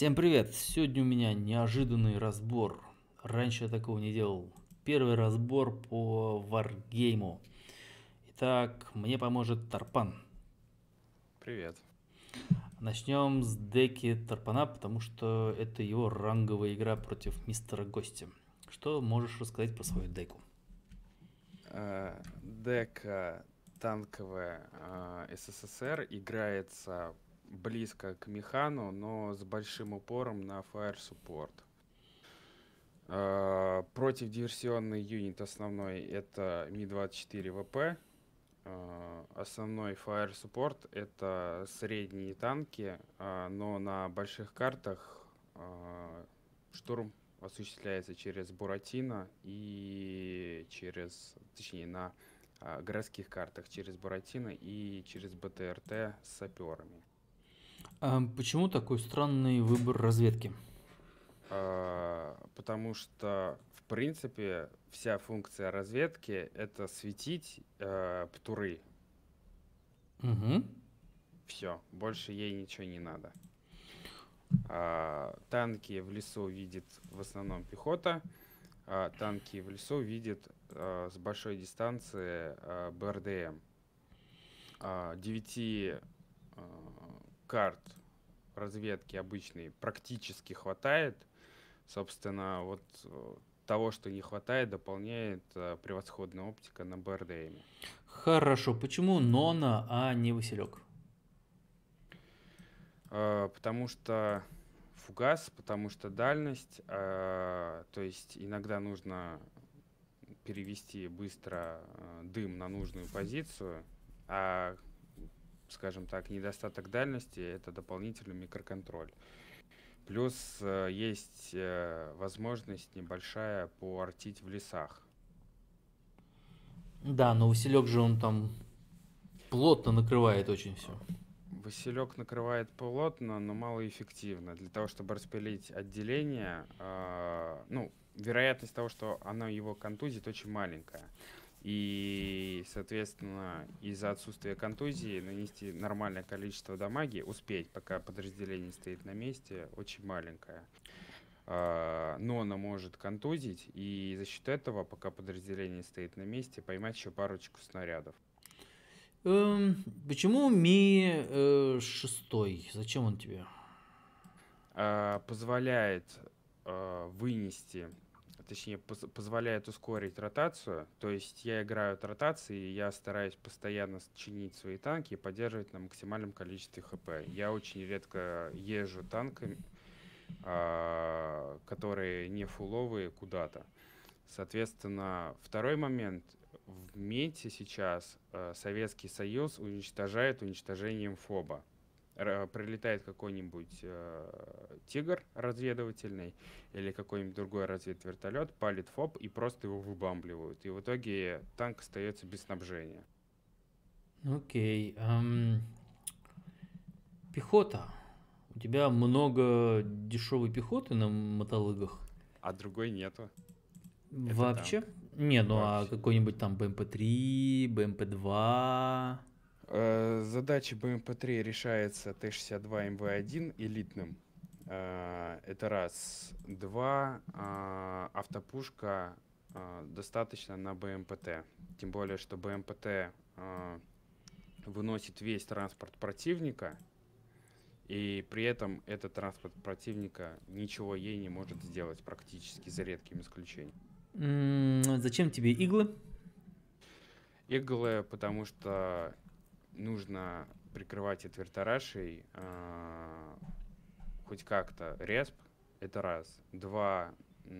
Всем привет! Сегодня у меня неожиданный разбор. Раньше я такого не делал. Первый разбор по варгейму. Итак, мне поможет Тарпан. Привет. Начнем с деки Тарпана, потому что это его ранговая игра против мистера Гостя. Что можешь рассказать про свою деку? Дека танковая СССР играется близко к механу, но с большим упором на Fire Support. Против диверсионный юнит основной это Ми-24 ВП. Основной Fire Support это средние танки, но на больших картах штурм осуществляется через Буратино и точнее, на городских картах через Буратино и через БТРТ с саперами. Почему такой странный выбор разведки? Потому что, в принципе, вся функция разведки это светить птуры. Угу. Все, больше ей ничего не надо. Танки в лесу видит в основном пехота. Танки в лесу видит с большой дистанции БРДМ. 9 карт разведки обычной практически хватает. Собственно, вот того, что не хватает, дополняет превосходная оптика на БРДМ. Хорошо, почему Нона, а не Василек? Потому что фугас, потому что дальность, то есть иногда нужно перевести быстро дым на нужную позицию, а, скажем так, недостаток дальности это дополнительный микроконтроль. Плюс есть возможность небольшая поартить в лесах. Да, но Василек же он там плотно накрывает очень все. Василек накрывает плотно, но малоэффективно. Для того, чтобы распилить отделение, вероятность того, что оно его контузит, очень маленькая. И, соответственно, из-за отсутствия контузии нанести нормальное количество дамаги, успеть, пока подразделение стоит на месте, очень маленькое. Но она может контузить, и за счет этого, пока подразделение стоит на месте, поймать еще парочку снарядов. Почему Ми 6? Зачем он тебе? Позволяет вынести, точнее, позволяет ускорить ротацию. То есть я играю от ротации, и я стараюсь постоянно чинить свои танки и поддерживать на максимальном количестве ХП. Я очень редко езжу танками, которые не фуловые, куда-то. Соответственно, второй момент. В мете сейчас Советский Союз уничтожает уничтожением ФОБа. Прилетает какой-нибудь тигр разведывательный или какой-нибудь другой разведвертолет, палит ФОБ и просто его выбамбливают. И в итоге танк остается без снабжения. Окей. Пехота. У тебя много дешевой пехоты на мотолыгах? А другой нету. Это Вообще? танк. Не, ну а Вообще. какой-нибудь там БМП-3, БМП-2? Задача БМП-3 решается Т-62 МВ-1 элитным. Это раз. Два. Автопушка достаточно на БМПТ. Тем более, что БМПТ выносит весь транспорт противника, и при этом этот транспорт противника ничего ей не может сделать практически, за редким исключением. Зачем тебе иглы? Иглы, потому что нужно прикрывать от вертарашей хоть как-то респ, это раз. Два,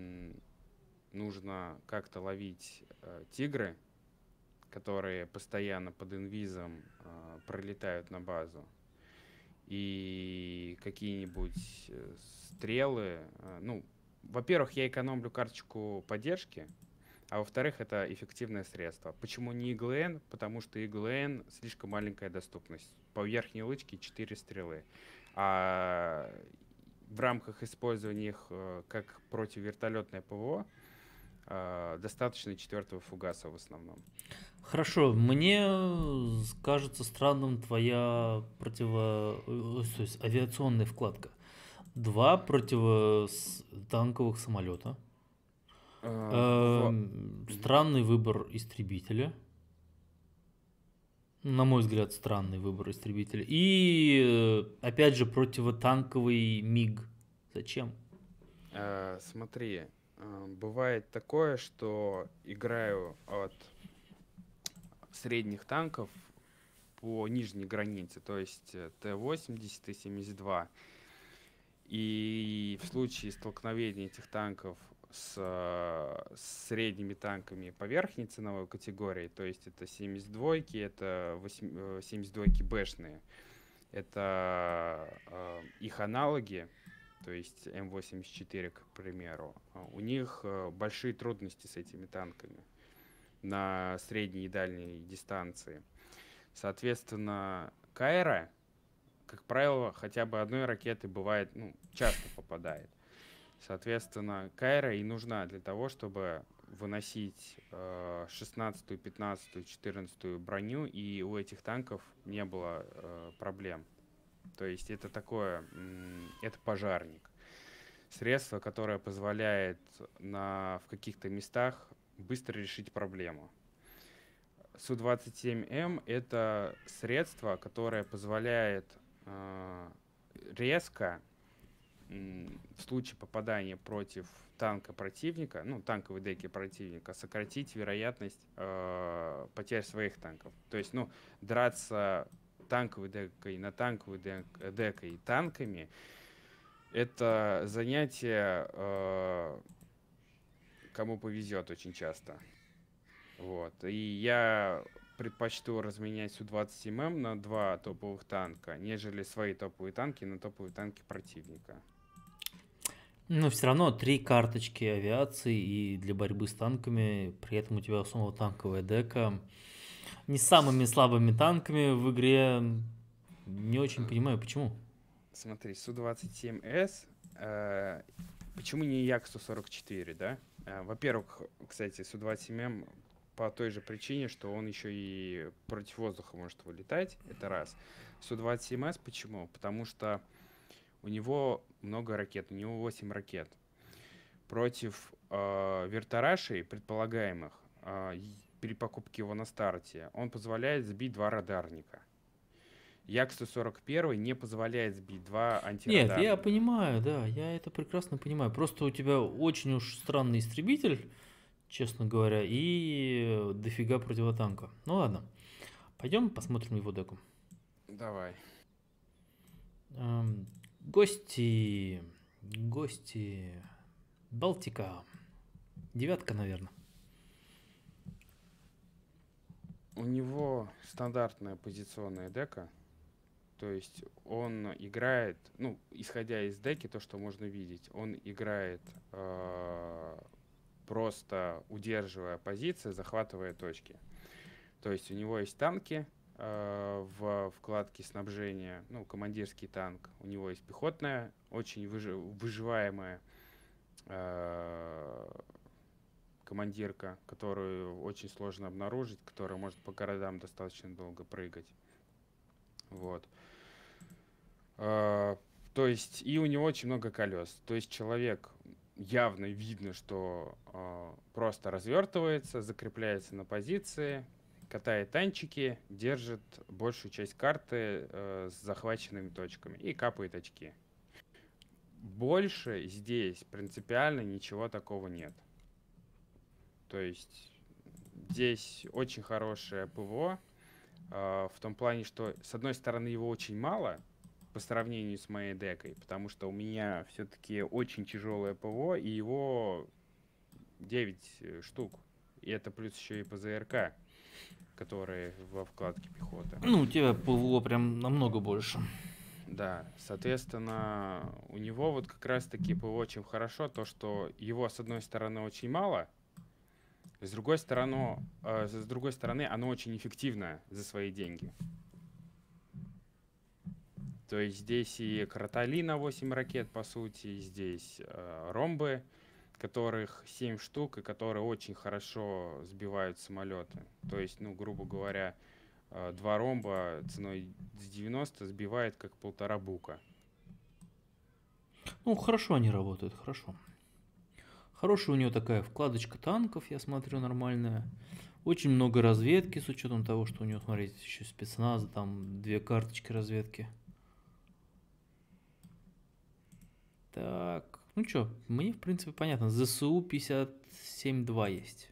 нужно как-то ловить тигры, которые постоянно под инвизом пролетают на базу. И какие-нибудь стрелы. Во-первых, я экономлю карточку поддержки, а во-вторых, это эффективное средство. Почему не ИГЛН? Потому что ИГЛН слишком маленькая доступность. По верхней лычке 4 стрелы. А в рамках использования их как противовертолетное ПВО достаточно 4-го фугаса в основном. Хорошо, мне кажется странным твоя то есть авиационная вкладка. Два противотанковых самолета. Мгм. Странный выбор истребителя. На мой взгляд, странный выбор истребителя. И опять же противотанковый МиГ. Зачем? Смотри, бывает такое, что играю от средних танков по нижней границе, то есть Т-80 и 72. И в случае столкновения этих танков с средними танками по верхней ценовой категории, то есть это 72-ки, это 72-ки бэшные, это их аналоги, то есть М84, к примеру, у них большие трудности с этими танками на средней и дальней дистанции. Соответственно, Кайра, как правило, хотя бы одной ракеты бывает, ну, часто попадает. Соответственно, Кайра и нужна для того, чтобы выносить 16-ю, 15-ю, 14-ю броню, и у этих танков не было проблем. То есть это такое, это пожарник. Средство, которое позволяет в каких-то местах быстро решить проблему. Су-27М — это средство, которое позволяет резко, в случае попадания против танка противника, ну, танковой деки противника, сократить вероятность потерь своих танков. То есть, ну, драться танковой декой на танковой декой танками — это занятие, кому повезет очень часто. Вот. И я предпочту разменять Су-27М на два топовых танка, нежели свои топовые танки на топовые танки противника. Но все равно 3 карточки авиации и для борьбы с танками. При этом у тебя снова танковая дека. Не с самыми слабыми танками в игре. Не очень понимаю, почему. Смотри, Су-27С, почему не Як-144, да? Во-первых, кстати, Су-27М по той же причине, что он еще и против воздуха может вылетать, это раз. Су-27С почему? Потому что у него много ракет, у него 8 ракет. Против вертарашей, предполагаемых, при покупке его на старте, он позволяет сбить 2 радарника. Як-141 не позволяет сбить 2 Нет, я антирадарника. понимаю, да, я это прекрасно понимаю. Просто у тебя очень уж странный истребитель, честно говоря, и дофига противотанка. Ну ладно, пойдем посмотрим его деку. Давай. Гости, гости, Балтика, 9, наверное. У него стандартная позиционная дека. То есть он играет, ну, исходя из деки, то, что можно видеть, он играет просто удерживая позиции, захватывая точки. То есть у него есть танки в вкладке снабжения, ну, командирский танк. У него есть пехотная, очень выживаемая командирка, которую очень сложно обнаружить, которая может по городам достаточно долго прыгать. Вот. То есть и у него очень много колес. То есть человек, явно видно, что просто развертывается, закрепляется на позиции, катает танчики, держит большую часть карты с захваченными точками и капает очки. Больше здесь принципиально ничего такого нет. То есть здесь очень хорошее ПВО, в том плане, что с одной стороны его очень мало по сравнению с моей декой, потому что у меня все-таки очень тяжелое ПВО, и его 9 штук. И это плюс еще и ПЗРК, которые во вкладке пехоты. Ну, у тебя ПВО прям намного больше. Да, соответственно, у него вот как раз-таки ПВО чем хорошо, то, что его с одной стороны очень мало, с другой стороны, оно очень эффективно за свои деньги. То есть здесь и Кротали на 8 ракет, по сути, здесь ромбы, которых 7 штук, и которые очень хорошо сбивают самолеты. То есть, ну, грубо говоря, 2 ромба ценой с 90 сбивает как 1,5 бука. Ну, хорошо они работают, хорошо. Хорошая у нее такая вкладочка танков, я смотрю, нормальная. Очень много разведки, с учетом того, что у нее, смотрите, еще спецназа, там 2 карточки разведки. Так, ну что, мне, в принципе, понятно. ЗСУ 57-2 есть.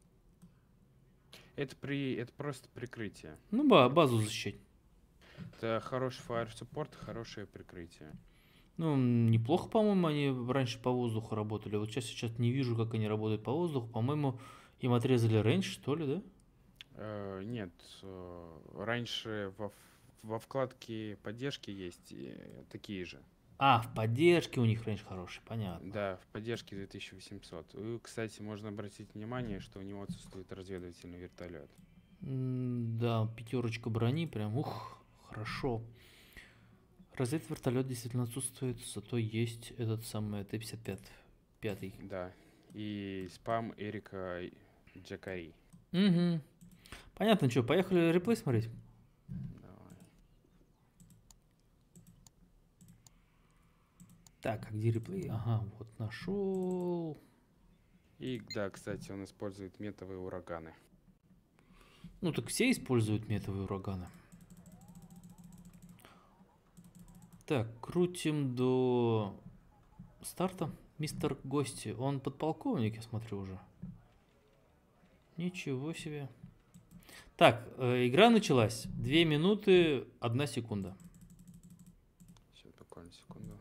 Это просто прикрытие. Ну, базу защищать. Это хороший fire support, хорошее прикрытие. Ну, неплохо, по-моему, они раньше по воздуху работали. Вот сейчас не вижу, как они работают по воздуху. По-моему, им отрезали рейндж, что ли, да? Нет, раньше во вкладке поддержки есть такие же. А, в поддержке у них рейндж хороший, понятно. Да, в поддержке 2800. И, кстати, можно обратить внимание, что у него отсутствует разведывательный вертолет. Да, 5 брони, прям, хорошо. Разведвертолет действительно отсутствует, зато есть этот самый Т-55, 5-й. Да, и спам Эрика Джакари. Угу. Понятно, что, поехали реплей смотреть? Давай. Так, а где реплей? Ага, вот нашел. И да, кстати, он использует метовые ураганы. Ну так все используют метовые ураганы. Так, крутим до старта. Мистер Гости, он подполковник, я смотрю уже. Ничего себе. Так, игра началась. 2 минуты, 1 секунда. Сейчас, буквально секунду.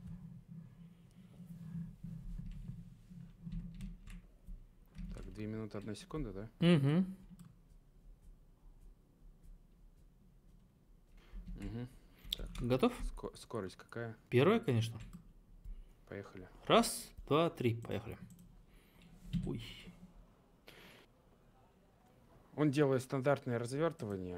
Так, 2 минуты, 1 секунда, да? Угу. Угу. Так, Готов? скорость какая? Первая, конечно. Поехали. 1, 2, 3, поехали. Ой. Он делает стандартное развертывание.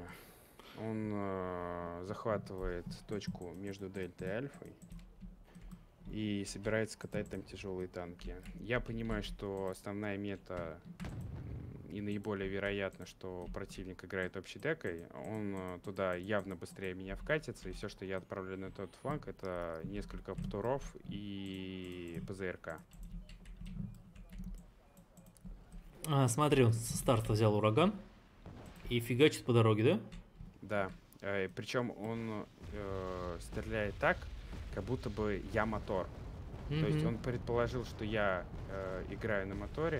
Он захватывает точку между дельтой и альфой и собирается катать там тяжелые танки. Я понимаю, что основная мета и наиболее вероятно, что противник играет общей декой. Он туда явно быстрее меня вкатится, и все, что я отправлю на тот фланг, это несколько птуров и ПЗРК. Смотри, он со старта взял ураган и фигачит по дороге, Да. Причем он стреляет так, как будто бы я мотор. да? То есть он предположил, что я играю на моторе,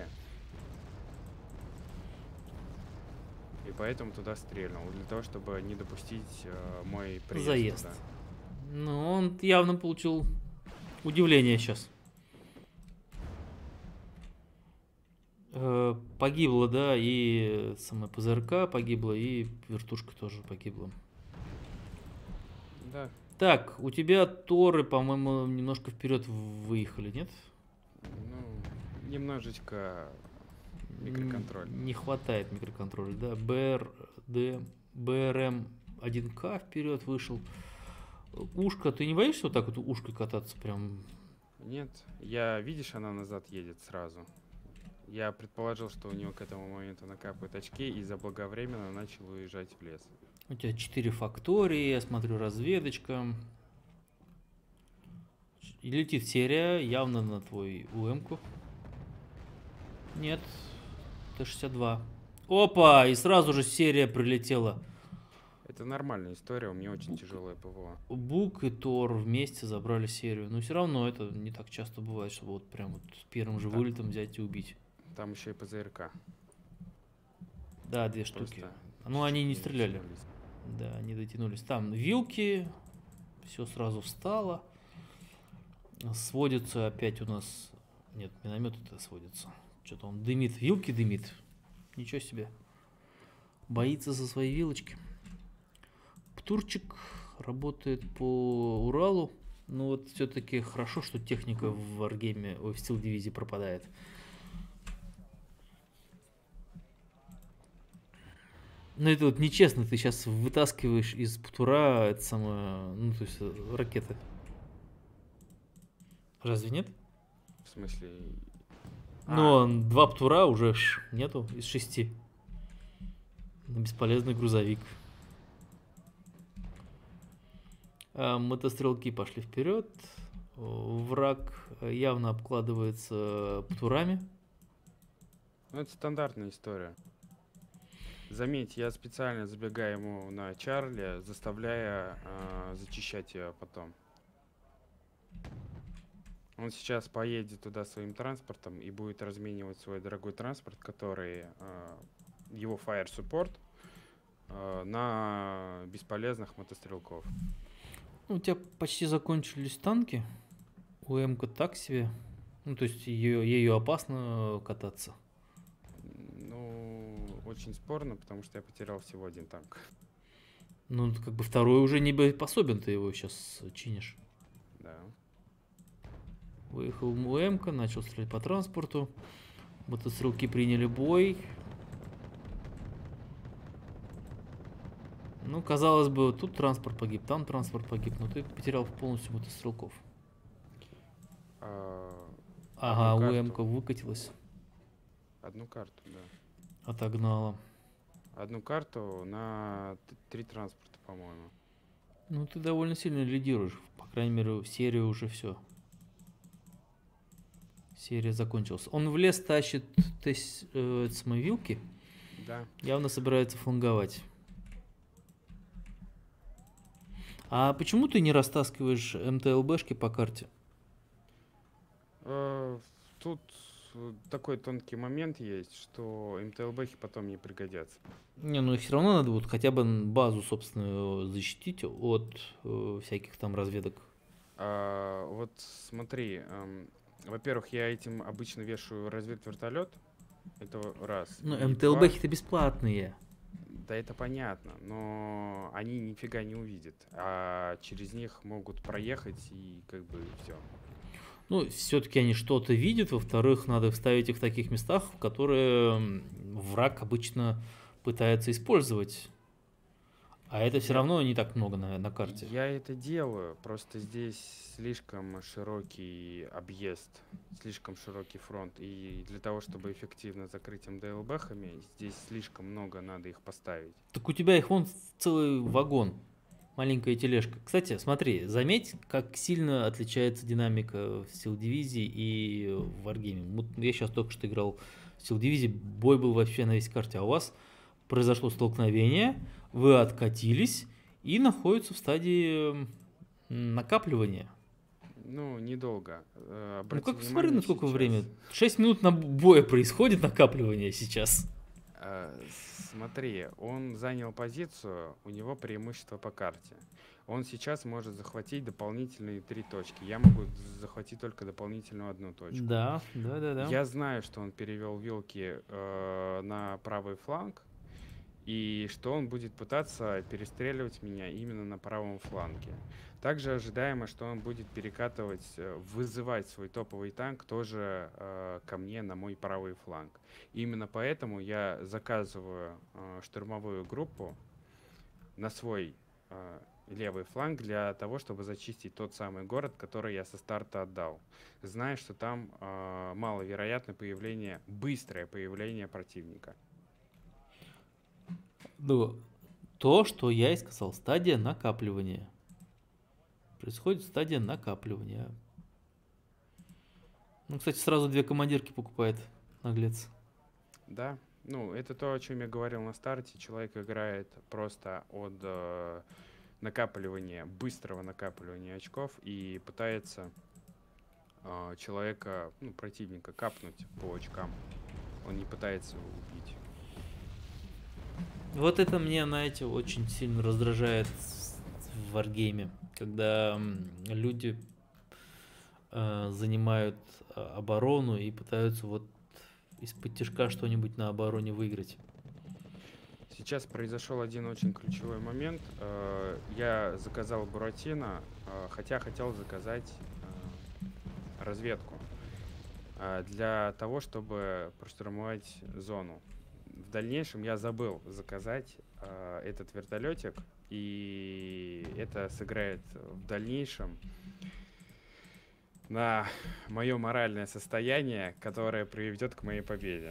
и поэтому туда стрельнул, для того, чтобы не допустить мой приезд Заезд. туда. Ну, он явно получил удивление сейчас. Погибло, да, и самая ПЗРК погибла, и вертушка тоже погибла. Да. Так, у тебя торы, по-моему, немножко вперед выехали, нет? Ну, немножечко микроконтроль. Не хватает микроконтроля, да. БРМ 1К вперед вышел. Ушко, ты не боишься вот так вот ушкой кататься прям? Нет, видишь, она назад едет сразу. Я предположил, что у него к этому моменту накапают очки, и заблаговременно начал уезжать в лес. У тебя 4 фактории, я смотрю, разведочка. И летит серия, явно на твой УМ-ку. Нет, Т-62. Опа, и сразу же серия прилетела. Это нормальная история, у меня очень тяжелое ПВО. Бук и Тор вместе забрали серию. Но все равно это не так часто бывает, чтобы вот прям вот с первым же вылетом взять и убить. Там еще и ПЗРК. Да, 2 штуки. Ну, они не стреляли. Да, они дотянулись. Там вилки, все сразу встало. Сводится опять у нас... Нет, миномет это сводится. Что-то он дымит, вилки дымит. Ничего себе. Боится за свои вилочки. Птурчик работает по Уралу. Но вот все-таки хорошо, что техника в Wargame, в Steel дивизии пропадает. Ну это вот нечестно, ты сейчас вытаскиваешь из Птура это самое, ну то есть ракеты. Разве нет? В смысле? Но 2 Птура уже нету из 6. Бесполезный грузовик. Мотострелки пошли вперед. Враг явно обкладывается птурами. Ну, это стандартная история. Заметь, я специально забегаю ему на Чарли, заставляя зачищать ее потом. Он сейчас поедет туда своим транспортом и будет разменивать свой дорогой транспорт, который его Fire Support, на бесполезных мотострелков. Ну, у тебя почти закончились танки. У М-ка так себе. Ну, то есть ее опасно кататься. Ну, очень спорно, потому что я потерял всего один танк. Ну, как бы второй уже не боеспособен, ты его сейчас чинишь. Да. Выехал МУМ-ка, начал стрелять по транспорту. Мотострелки приняли бой. Ну, казалось бы, тут транспорт погиб, там транспорт погиб, но ты потерял полностью мотострелков. Ага, УМ-ка выкатилась. Одну карту, да. Отогнала. Одну карту на 3 транспорта, по-моему. Ну, ты довольно сильно лидируешь. По крайней мере, в серии уже все. Серия закончилась. Он в лес тащит самовилки. Да. Явно собирается фланговать. А почему ты не растаскиваешь МТЛБшки по карте? Тут такой тонкий момент есть, что МТЛБхи потом не пригодятся. Не, ну все равно надо вот хотя бы базу, собственно, защитить от всяких там разведок. Вот смотри, во-первых, я этим обычно вешаю разведвертолет. Это раз. Ну, И МТЛБхи-то бесплатные. да, это понятно, но они нифига не увидят, а через них могут проехать и как бы все. Ну, все-таки они что-то видят. Во-вторых, надо вставить их в таких местах, в которые враг обычно пытается использовать. А это все равно не так много на карте. Я это делаю, просто здесь слишком широкий объезд, слишком широкий фронт. И для того, чтобы эффективно закрыть МДЛБхами, здесь слишком много надо их поставить. Так у тебя их вон целый вагон. Маленькая тележка. Кстати, смотри, заметь, как сильно отличается динамика в Steel Division и в Wargame. Вот я сейчас только что играл в Steel Division, бой был вообще на весь карте, а у вас произошло столкновение, вы откатились и находятся в стадии накапливания. Ну, недолго. Ну как смотри, на сколько время? 6 минут на боя происходит накапливание сейчас. Смотри, он занял позицию, у него преимущество по карте. Он сейчас может захватить дополнительные 3 точки. Я могу захватить только дополнительную 1 точку. Да. Я знаю, что он перевел вилки на правый фланг, и что он будет пытаться перестреливать меня именно на правом фланге. Также ожидаемо, что он будет перекатывать, вызывать свой топовый танк тоже ко мне на мой правый фланг. Именно поэтому я заказываю штурмовую группу на свой левый фланг для того, чтобы зачистить тот самый город, который я со старта отдал. Зная, что там маловероятно быстрое появление противника. Ну, то, что я и сказал, стадия накапливания. Происходит стадия накапливания. Ну, кстати, сразу 2 командирки покупает наглец. Да, ну это то, о чем я говорил на старте. Человек играет просто от быстрого накапливания очков и пытается человека, противника капнуть по очкам. Он не пытается его убить. Вот это мне, знаете, очень сильно раздражает в Wargame, когда люди занимают оборону и пытаются вот из-под тишка что-нибудь на обороне выиграть. Сейчас произошел один очень ключевой момент. Я заказал Буратино, хотя хотел заказать разведку для того, чтобы проштурмовать зону. В дальнейшем я забыл заказать этот вертолетик, и это сыграет в дальнейшем на мое моральное состояние, которое приведет к моей победе.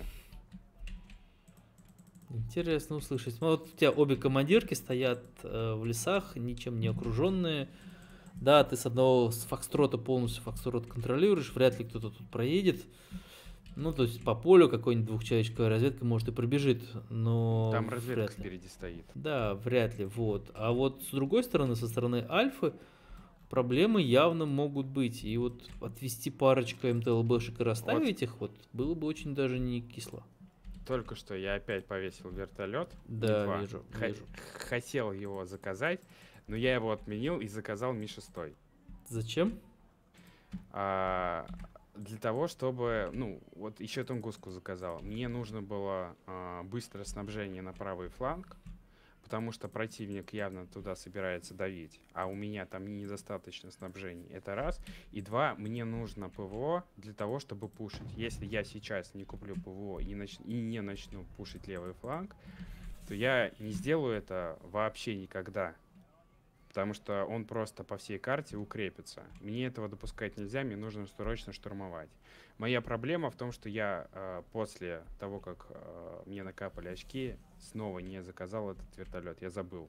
Интересно услышать. Ну, вот у тебя обе командирки стоят в лесах, ничем не окруженные. Да, ты с одного с фокстрота полностью фокстрот контролируешь, вряд ли кто-то тут проедет. Ну, то есть по полю какой-нибудь двухчеловечковая разведка может и пробежит, но Там разведка вряд ли. впереди стоит. Да, вряд ли, вот. А вот с другой стороны, со стороны Альфы, проблемы явно могут быть. И вот отвести парочку МТЛБшек и Вот расставить их, вот, было бы очень даже не кисло. только что я опять повесил вертолет. Да, Ми-2. вижу, вижу. Хотел его заказать, но я его отменил и заказал Ми-6. Зачем? А, для того, чтобы, ну, вот еще Тунгуску заказал. Мне нужно было быстрое снабжение на правый фланг, потому что противник явно туда собирается давить, а у меня там недостаточно снабжения. Это раз. И два, мне нужно ПВО для того, чтобы пушить. Если я сейчас не куплю ПВО и не начну пушить левый фланг, то я не сделаю это вообще никогда. Потому что он просто по всей карте укрепится. Мне этого допускать нельзя, мне нужно срочно штурмовать. Моя проблема в том, что я после того, как мне накапали очки, снова не заказал этот вертолет. Я забыл.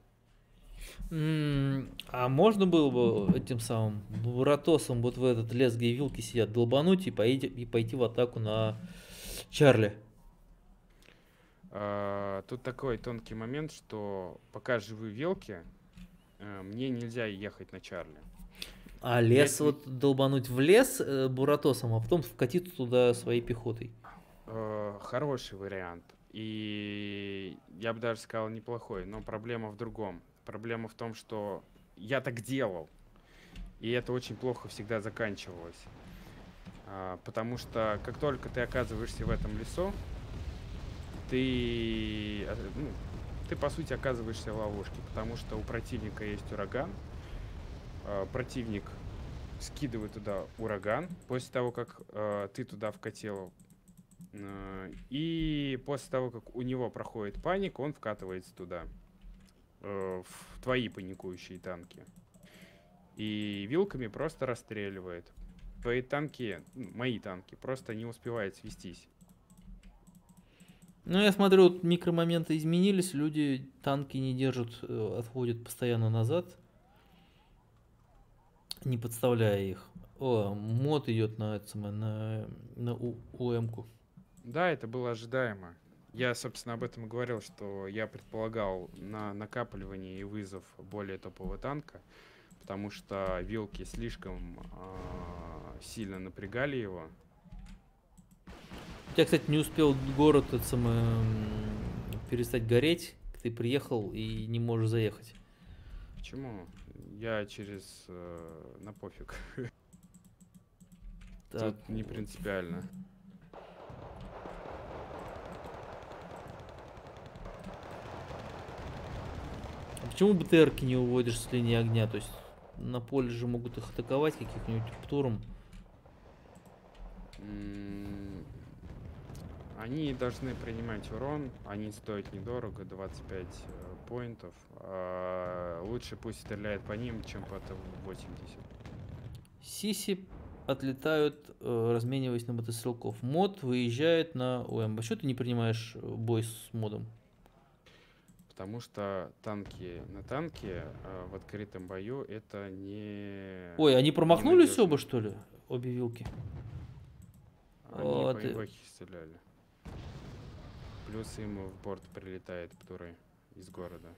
А можно было бы этим самым Буратосом вот в этот лес, где вилки сидят, долбануть и пойти в атаку на Чарли? Тут такой тонкий момент, что пока живы велки, мне нельзя ехать на Чарли. А лес вот долбануть в лес Буратосом, а потом вкатиться туда своей пехотой. Хороший вариант. И я бы даже сказал неплохой, но проблема в другом. Проблема в том, что я так делал, и это очень плохо всегда заканчивалось. Потому что как только ты оказываешься в этом лесу, ты по сути оказываешься в ловушке, потому что у противника есть ураган. Противник скидывает туда ураган после того, как ты туда вкатил. И после того, как у него проходит паника, он вкатывается туда, в твои паникующие танки. И вилками просто расстреливает. Твои танки, мои танки, просто не успевают свестись. Ну, я смотрю, вот микромоменты изменились, люди танки не держат, отходят постоянно назад, не подставляя их. О, мод идет на, это самое, на УМ-ку. Да, это было ожидаемо. Я, собственно, об этом и говорил, что я предполагал на накапливание и вызов более топового танка, потому что вилки слишком сильно напрягали его. У тебя, кстати, не успел город это самое, перестать гореть, ты приехал и не можешь заехать. Почему? Я через на пофиг. Так, Тут не принципиально. а почему БТРки не уводишь с линии огня? То есть на поле же могут их атаковать каких-нибудь птуром. Они должны принимать урон, они стоят недорого, 25 поинтов. Лучше пусть стреляет по ним, чем по Т-80. Сиси отлетают, размениваясь на мотострелков. Мод выезжает на ОМ. А что ты не принимаешь бой с модом? Потому что танки на танке в открытом бою это не... Ой, они промахнулись ненадежно. оба, что ли? Обе вилки. Они О, по ты- имбахе стреляли. Плюс им в борт прилетает птуры из города.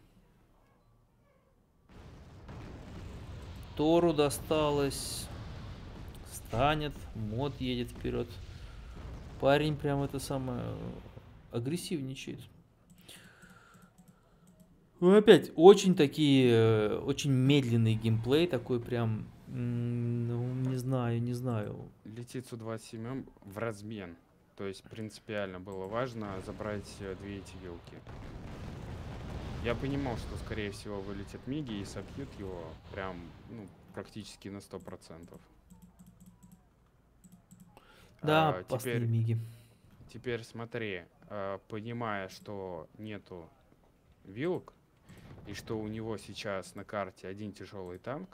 Тору досталось. Станет. Мод едет вперед. Парень прям это самое агрессивничает. Ну, опять, очень такие, очень медленный геймплей, такой прям, ну, не знаю, не знаю. Летит Су-27 в размен. То есть принципиально было важно забрать две эти вилки. Я понимал, что скорее всего вылетят миги и собьют его прям, ну, практически на 100%. Да, опасные миги. Теперь смотри, понимая, что нету вилок, и что у него сейчас на карте один тяжелый танк,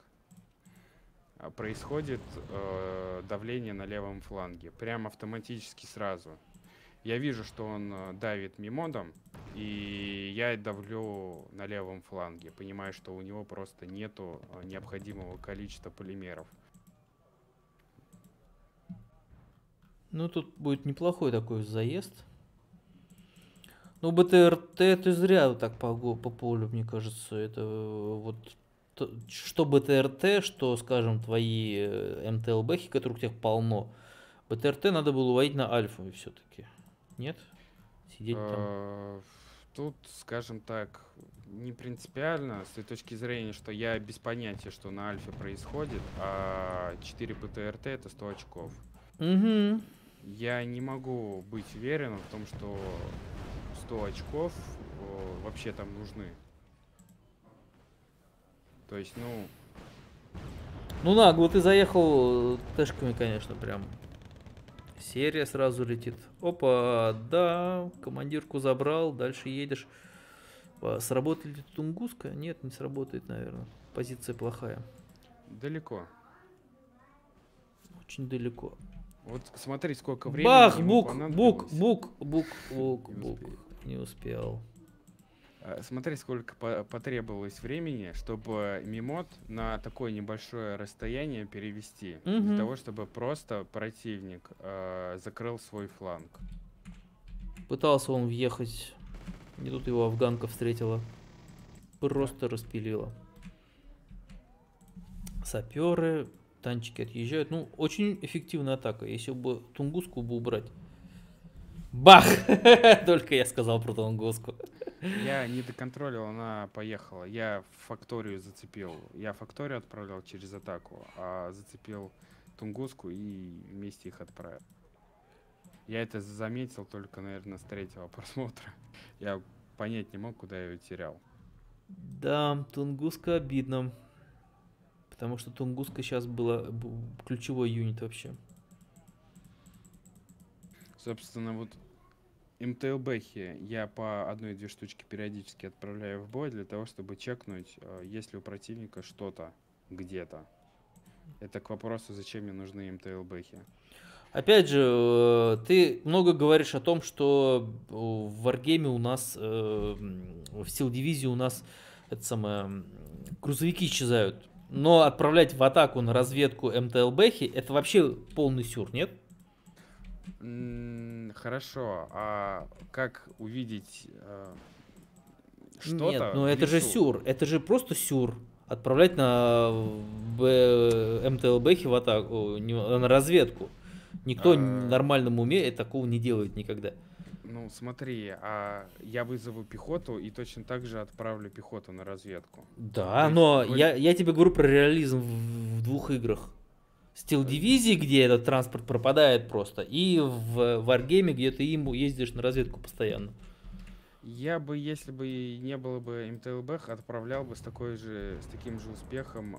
происходит давление на левом фланге. Прям автоматически сразу. Я вижу, что он давит мимодом, и я давлю на левом фланге. Понимаю, что у него просто нету необходимого количества полимеров. Ну, тут будет неплохой такой заезд. Ну, БТРТ ты зря вот так по полю, мне кажется. Это вот что БТРТ, что, скажем, твои МТЛБхи, которых у тебя полно. БТРТ надо было уводить на альфу все-таки. Нет? Сидеть там. Тут, скажем так, не принципиально, с той точки зрения, что я без понятия, что на альфе происходит, а 4 БТРТ это 100 очков. Угу. Я не могу быть уверен в том, что 100 очков вообще там нужны. То есть, ну... Ну, нагло ты заехал тэшками, конечно, прям. Серия сразу летит. Опа, да, командирку забрал, дальше едешь. Сработает ли Тунгуска? Нет, не сработает, наверное. Позиция плохая. Далеко. Очень далеко. Вот смотри, сколько времени Бах, ему бук. Не успел. Смотри, сколько потребовалось времени, чтобы мимод на такое небольшое расстояние перевести. Для того, чтобы просто противник закрыл свой фланг. Пытался он въехать. Не тут его афганка встретила. Просто распилила. Саперы, танчики отъезжают. Ну, очень эффективная атака. Если бы Тунгуску бы убрать. Бах! Только я сказал про Тунгуску. Я не доконтролил, она поехала. Я факторию зацепил. Я факторию отправлял через атаку, а зацепил Тунгуску и вместе их отправил. Я это заметил только, наверное, с 3-го просмотра. Я понять не мог, куда я ее терял. Да, Тунгуска обидно. Потому что Тунгуска сейчас была ключевой юнит вообще. Собственно, вот МТЛБхи я по 1-2 штучки периодически отправляю в бой для того, чтобы чекнуть, есть ли у противника что-то где-то. Это к вопросу, зачем мне нужны МТЛБхи. Опять же, ты много говоришь о том, что в Wargame у нас, в Steel дивизии у нас это самое, грузовики исчезают. Но отправлять в атаку на разведку МТЛБхи это вообще полный сюр, нет? Хорошо, а как увидеть что-то? Нет, ну это же сюр, это же просто сюр. Отправлять на МТЛБхи в атаку, на разведку. Никто в нормальном уме такого не делает никогда. Ну смотри, я вызову пехоту и точно так же отправлю пехоту на разведку. Да, но я тебе говорю про реализм в двух играх. Steel дивизии, где этот транспорт пропадает просто, и в Wargame, где ты им ездишь на разведку постоянно. Я бы, если бы не было бы МТЛБ, отправлял бы с таким же успехом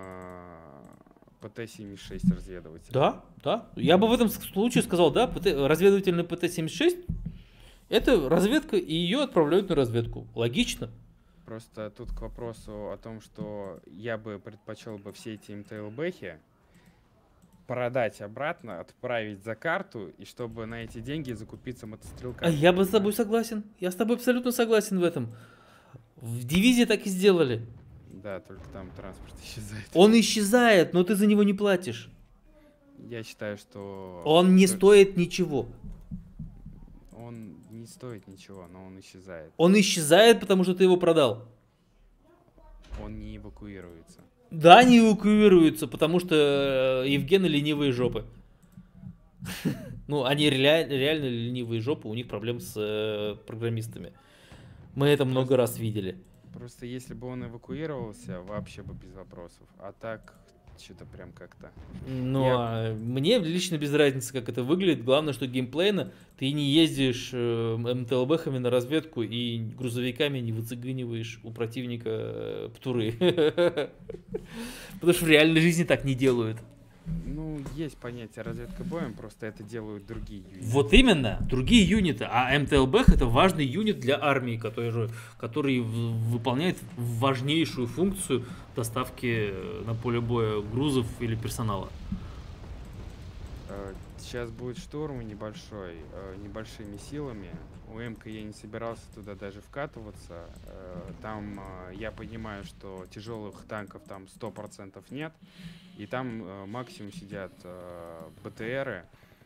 ПТ-76 разведыватель. Да, да. Я бы в этом случае сказал, да, разведывательный ПТ-76 это разведка, и ее отправляют на разведку. Логично. Просто тут к вопросу о том, что я бы предпочел бы все эти МТЛБхи продать обратно, отправить за карту, и чтобы на эти деньги закупиться мотострелками. А я бы с тобой согласен. Я с тобой абсолютно согласен в этом. В дивизии так и сделали. Да, только там транспорт исчезает. Он исчезает, но ты за него не платишь. Я считаю, что... Он не стоит ничего. Он не стоит ничего, но он исчезает. Он исчезает, потому что ты его продал. Он не эвакуируется. Да, не эвакуируются, потому что Евгены ленивые жопы. Ну, они реально ленивые жопы, у них проблем с программистами. Мы это много раз видели. Просто если бы он эвакуировался, вообще бы без вопросов. А так, что-то прям как-то... Ну, мне лично без разницы, как это выглядит. Главное, что геймплейно ты не ездишь МТЛБхами на разведку и грузовиками не выцыгыниваешь у противника птуры. Потому что в реальной жизни так не делают. Ну, есть понятие разведка боем, просто это делают другие юниты. Вот именно, другие юниты. А МТЛБХ это важный юнит для армии, который выполняет важнейшую функцию доставки на поле боя грузов или персонала. Сейчас будет штурм небольшой, небольшими силами. У МК я не собирался туда даже вкатываться. Там я понимаю, что тяжелых танков там 100% нет. И там максимум сидят БТРы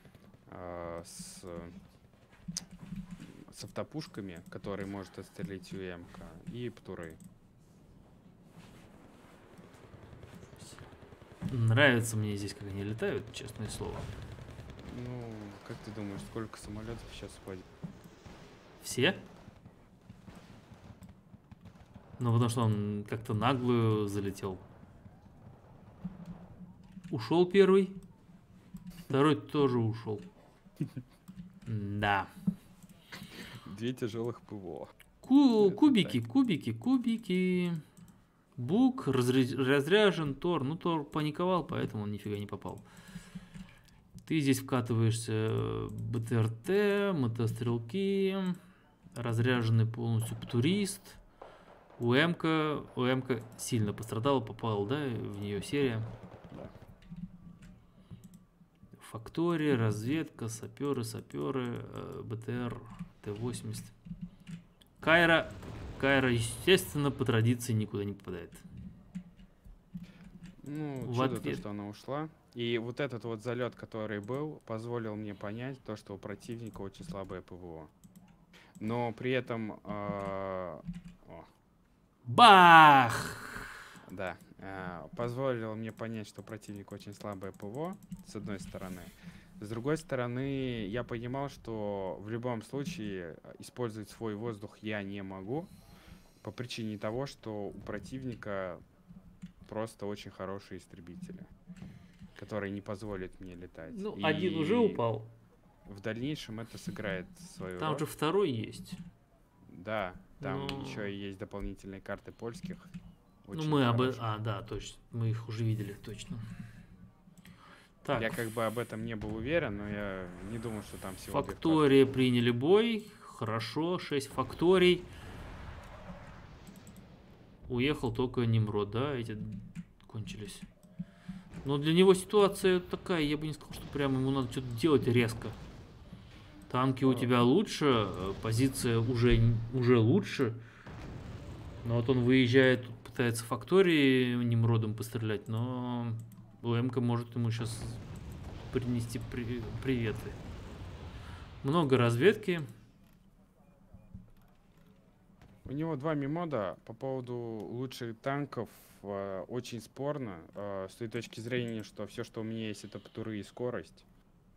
с автопушками, которые может отстрелить УМК, и птуры. Нравится мне здесь, как они летают, честное слово. Ну, как ты думаешь, сколько самолетов сейчас ходит? Все? Ну, потому что он как-то наглую залетел. Ушел первый. Второй тоже ушел. Да. 2 тяжелых ПВО. Кубики, кубики, кубики. Бук разряжен, Тор. Ну, Тор паниковал, поэтому он нифига не попал. Ты здесь вкатываешься БТРТ, мотострелки, разряженный полностью птурист. УМК сильно пострадала, попала, да, в нее серия. Да. Фактория, разведка, саперы, БТР, Т-80. Кайра, естественно, по традиции никуда не попадает. Ну, чудо то, что она ушла. И вот этот вот залет, который был, позволил мне понять то, что у противника очень слабое ПВО. Но при этом... Бах! Да. Позволило мне понять, что противник очень слабое ПВО, с одной стороны. С другой стороны, я понимал, что в любом случае использовать свой воздух я не могу. По причине того, что у противника просто очень хорошие истребители, которые не позволят мне летать. Ну, один уже упал. В дальнейшем это сыграет свою Там роль. же второй есть. Да, там еще и есть дополнительные карты польских. Ну, мы да, точно. Мы их уже видели, точно. Так. Я как бы об этом не был уверен, но я не думал, что там всего... Фактории приняли бой. Хорошо, 6 факторий. Уехал только Нимрод, да, эти кончились. Но для него ситуация такая, я бы не сказал, что прям ему надо что-то делать резко. Танки у тебя лучше, позиция уже лучше. Но вот он выезжает, пытается фактории Нимродом пострелять, но УМК может ему сейчас принести приветы. Много разведки. У него 2 мемода по поводу лучших танков. Очень спорно, с той точки зрения, что все, что у меня есть, это птуры и скорость.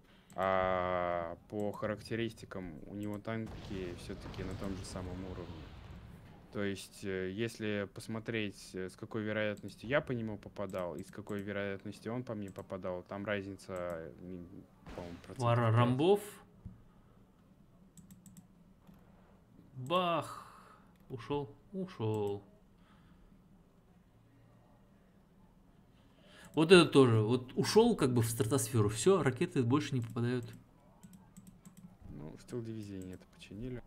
А по характеристикам у него танки все-таки на том же самом уровне. То есть, если посмотреть, с какой вероятностью я по нему попадал и с какой вероятностью он по мне попадал, там разница, по-моему, процентов 5. Рамбов. Бах. Ушел. Вот это тоже. Вот ушел как бы в стратосферу. Все, ракеты больше не попадают. Ну, в стил дивизии это починили.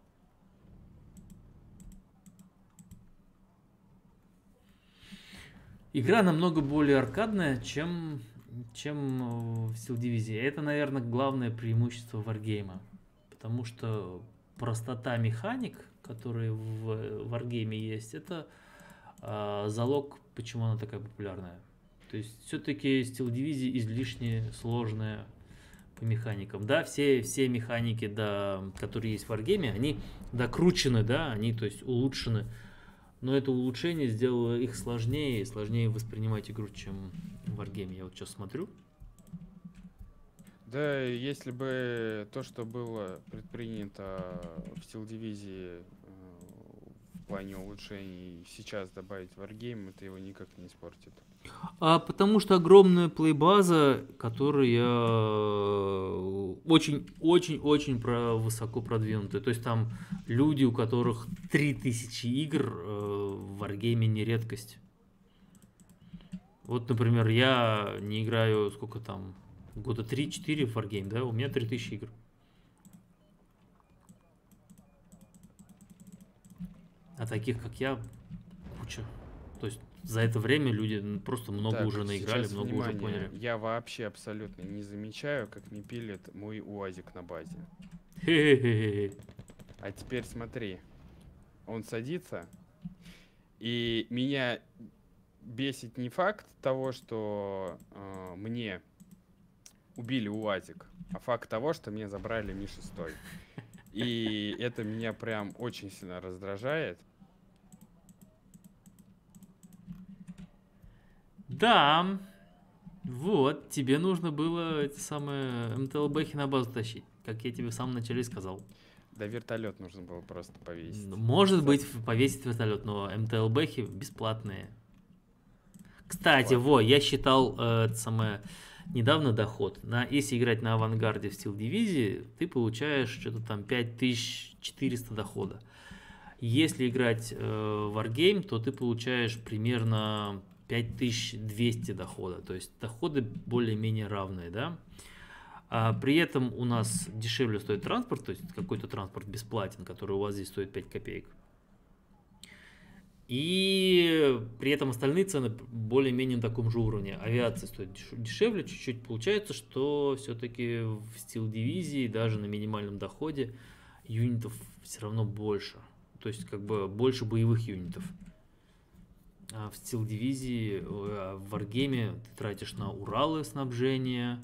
Игра намного более аркадная, чем в Steel Division. Это, наверное, главное преимущество Wargame. Потому что простота механик, которые в Wargame есть, это залог, почему она такая популярная. То есть все-таки Steel Division излишне сложная по механикам. Да, все механики, да, которые есть в Wargame, они докручены, да, они, то есть, улучшены. Но это улучшение сделало их сложнее воспринимать игру, чем в Wargame. Я вот сейчас смотрю. Да, если бы то, что было предпринято в Steel Division в плане улучшений, сейчас добавить в Wargame, это его никак не испортит. Потому что огромная плей-база, которая очень-очень-очень высоко продвинутая. То есть там люди, у которых 3000 игр в Wargame не редкость. Вот, например, я не играю, сколько там, года 3-4 в Wargame, да, у меня 3000 игр. А таких, как я, куча. То есть за это время люди просто много Так, уже наиграли, сейчас много уже внимание. поняли. Я вообще абсолютно не замечаю, как не пилит мой УАЗик на базе. Хе-хе-хе. А теперь смотри. Он садится, и меня бесит не факт того, что мне убили УАЗик, а факт того, что мне забрали Ми-6. И это меня прям очень сильно раздражает. Да, вот, тебе нужно было эти самые МТЛБхи на базу тащить, как я тебе в самом начале сказал. Да вертолет нужно было просто повесить. Может быть, повесить вертолет, но МТЛБхи бесплатные. Кстати, я считал это самое недавно доход. Если играть на авангарде в Steel Division, ты получаешь что-то там 5400 дохода. Если играть в Wargame, то ты получаешь примерно 5200 дохода. То есть доходы более-менее равные, да? А при этом у нас дешевле стоит транспорт, то есть какой-то транспорт бесплатен, который у вас здесь стоит 5 копеек. И при этом остальные цены более-менее на таком же уровне. Авиация стоит дешевле чуть-чуть. Получается, что все-таки в Steel Division даже на минимальном доходе юнитов все равно больше. То есть как бы больше боевых юнитов. А в Steel Division, в Wargame ты тратишь на Уралы снабжение.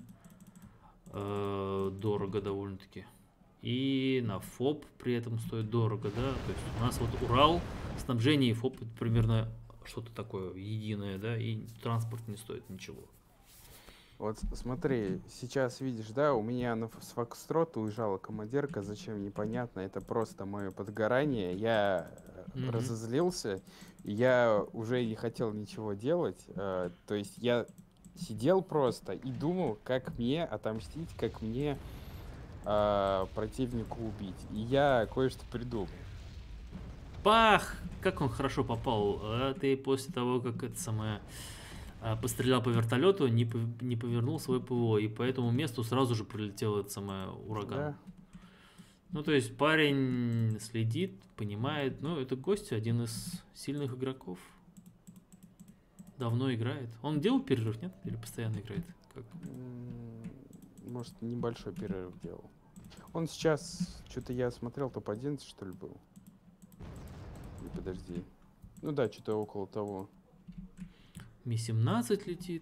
Дорого довольно-таки. И на ФОП при этом стоит дорого, да. То есть у нас вот Урал, снабжение и ФОП это примерно что-то такое единое, да, и транспорт не стоит ничего. Вот смотри, сейчас видишь, да, у меня с Фокстрота уезжала командирка, зачем непонятно, это просто мое подгорание, я разозлился, я уже не хотел ничего делать, то есть я сидел просто и думал, как мне отомстить, как мне противника убить, и я кое-что придумал. Пах! Как он хорошо попал. Ты после того, как это самое пострелял по вертолету, не повернул свой ПВО, и по этому месту сразу же прилетел это самое ураган. Да. Ну, то есть парень следит, понимает. Ну, это гость, один из сильных игроков. Давно играет. Он делал перерыв, нет? Или постоянно играет? Как? Может, небольшой перерыв делал. Он сейчас, что-то я смотрел, топ-11, что ли, был. Подожди. Ну да, что-то около того. Ми-17 летит.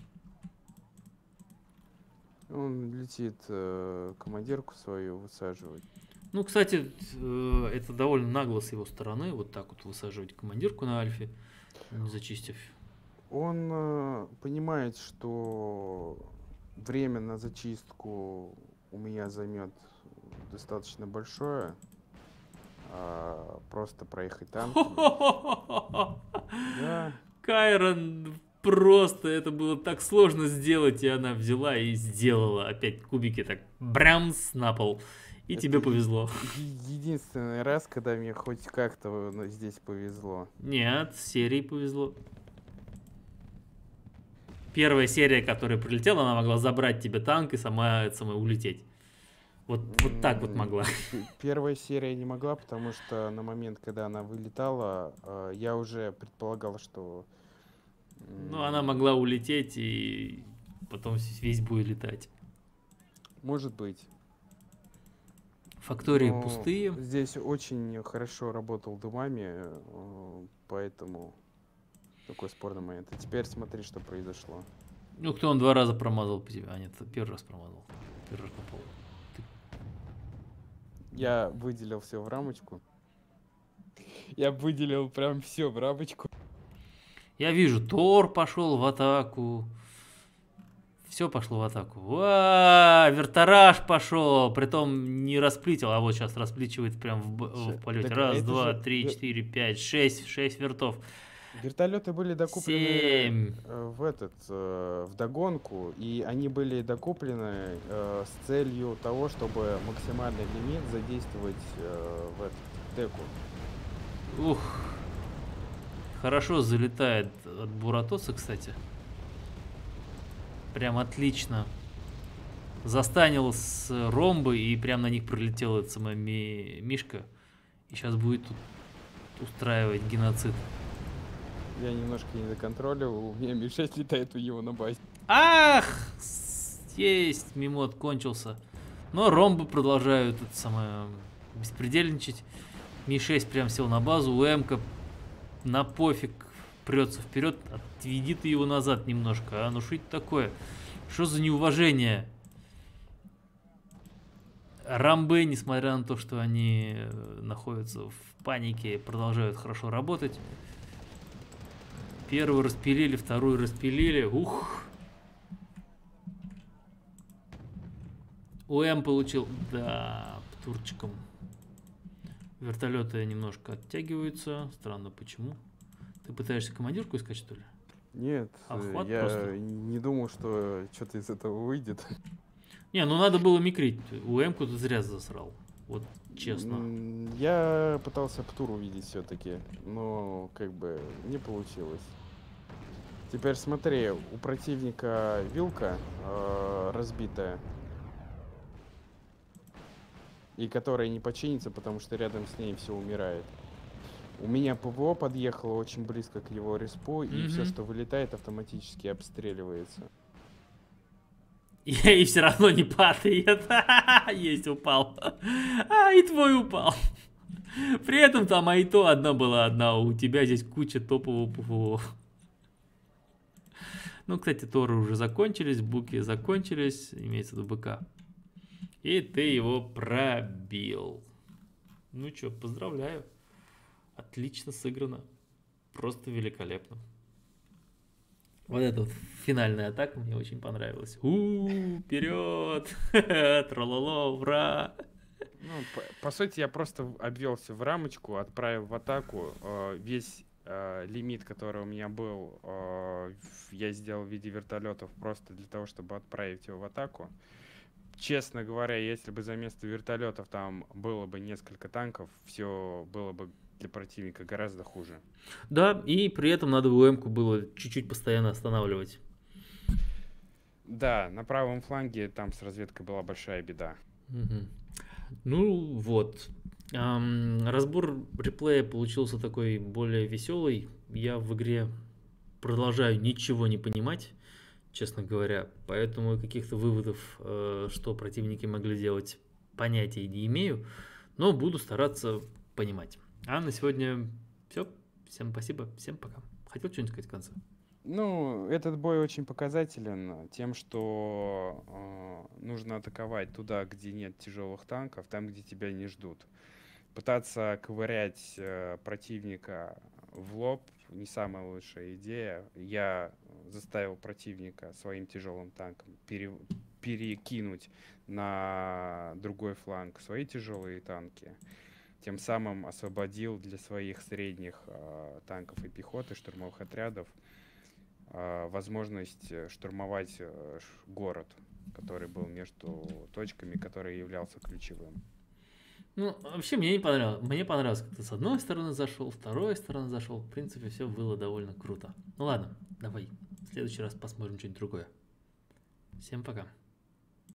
Он летит командирку свою высаживать. Ну, кстати, это довольно нагло с его стороны, вот так вот высаживать командирку на Альфе, не зачистив. Он понимает, что время на зачистку у меня займет достаточно большое. Просто проехать танк. Да. Кайрон, просто это было так сложно сделать, и она взяла и сделала. Опять кубики так брямс на пол. И это тебе повезло. Единственный раз, когда мне хоть как-то здесь повезло. Нет, серии повезло. Первая серия, которая прилетела, она могла забрать тебе танк и сама улететь. Вот так вот могла. Первая серия не могла, потому что на момент, когда она вылетала, я уже предполагал, что... Ну, она могла улететь, и потом весь бой летать. Может быть. Фактории пустые. Здесь очень хорошо работал дымами, поэтому такой спорный момент. А теперь смотри, что произошло. Ну, кто он 2 раза промазал по тебе? А нет, первый раз промазал. Первый раз попал. Я выделил все в рамочку. Я выделил прям все в рамочку. Я вижу, Тор пошел в атаку. Все пошло в атаку. Вертараж пошел. Притом не расплитил, а вот сейчас распличивает прям в полете. Раз, два, три, 4, 5, 6 вертов. Вертолеты были докуплены в догонку, и они были докуплены с целью того, чтобы максимальный лимит задействовать в эту деку. Ух. Хорошо залетает от Буратоса, кстати. Прям отлично. Застанил с ромбы, и прям на них прилетел этот самый Мишка. И сейчас будет тут устраивать геноцид. Я немножко не доконтролил, у меня Ми-6 летает у него на базе. Ах! Есть, мимот кончился. Но ромбы продолжают это самое беспредельничать. Ми-6 прям сел на базу, у М-ка на пофиг прется вперед. Отведи ты его назад немножко, а ну что это такое? Что за неуважение? Рамбы, несмотря на то, что они находятся в панике, продолжают хорошо работать. Первую распилили, вторую распилили. Ух! УМ получил, да, птурчиком. Вертолеты немножко оттягиваются. Странно, почему? Ты пытаешься командирку искать, что ли? Нет, Охват я просто. не думал, что что-то из этого выйдет. Не, ну надо было микрить. УМ-ку ты зря засрал. Вот честно. Я пытался птур увидеть все-таки, но как бы не получилось. Теперь смотри, у противника вилка разбитая. И которая не починится, потому что рядом с ней все умирает. У меня ПВО подъехало очень близко к его респу, и все, что вылетает, автоматически обстреливается. И все равно не падает. Есть, упал. И твой упал. При этом там и то одна была одна. У тебя здесь куча топового ПВО. Ну, кстати, Торы уже закончились, буки закончились, имеется в виду БК. И ты его пробил. Ну что, поздравляю. Отлично сыграно. Просто великолепно. Вот эта вот финальная атака мне очень понравилась. Вперед! Трололо, ура! Ну, по сути, я просто обвелся в рамочку, отправил в атаку. Весь лимит, который у меня был, я сделал в виде вертолетов просто для того, чтобы отправить его в атаку. Честно говоря, если бы за место вертолетов там было бы несколько танков, все было бы для противника гораздо хуже. Да, и при этом надо УМ-ку было чуть-чуть постоянно останавливать. Да, на правом фланге там с разведкой была большая беда. Угу. Ну вот. Разбор реплея получился такой более веселый. Я в игре продолжаю ничего не понимать, честно говоря. Поэтому каких-то выводов, что противники могли делать, понятия не имею. Но буду стараться понимать. А на сегодня все. Всем спасибо. Всем пока. Хотел что-нибудь сказать в конце? Ну, этот бой очень показателен тем, что нужно атаковать туда, где нет тяжелых танков, там, где тебя не ждут. Пытаться ковырять противника в лоб не самая лучшая идея. Я заставил противника своим тяжелым танком перекинуть на другой фланг свои тяжелые танки. Тем самым освободил для своих средних танков и пехоты, штурмовых отрядов, возможность штурмовать город, который был между точками, который являлся ключевым. Ну, вообще мне не понравилось. Мне понравилось, как ты с одной стороны зашел, с второй стороны зашел. В принципе, все было довольно круто. Ну ладно, давай. В следующий раз посмотрим что-нибудь другое. Всем пока.